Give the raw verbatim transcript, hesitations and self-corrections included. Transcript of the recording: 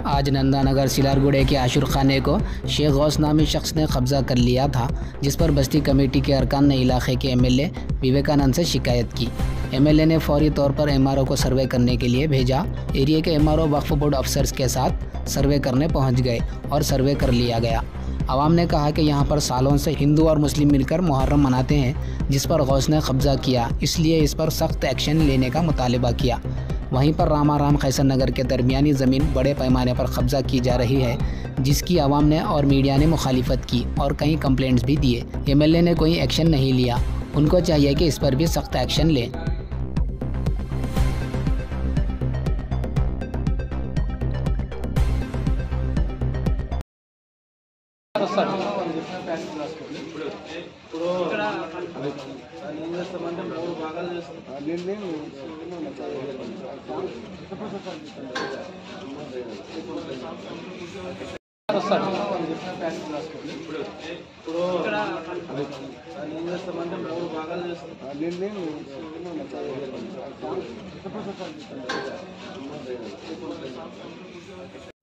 आज नंदानगर सिलारगुड़े के आशुर खाने को शेख गौस नामी शख्स ने कब्जा कर लिया था, जिस पर बस्ती कमेटी के अरकान ने इलाके के एमएलए विवेकानंद से शिकायत की। एमएलए ने फौरी तौर पर एमआरओ को सर्वे करने के लिए भेजा। एरिया के एमआरओ वक्फ बोर्ड अफसर्स के साथ सर्वे करने पहुंच गए और सर्वे कर लिया गया। आवाम ने कहा कि यहां पर सालों से हिंदू और मुस्लिम मिलकर मुहर्रम मनाते हैं, जिस पर गौस ने कब्जा किया, इसलिए इस पर सख्त एक्शन लेने का मुतालबा किया। वहीं पर रामाराम खैसर नगर के दरमियानी ज़मीन बड़े पैमाने पर कब्जा की जा रही है, जिसकी आवाम ने और मीडिया ने मुखालिफत की और कई कंप्लेंट्स भी दिए। एमएलए ने कोई एक्शन नहीं लिया। उनको चाहिए कि इस पर भी सख्त एक्शन लें। ఇప్పుడు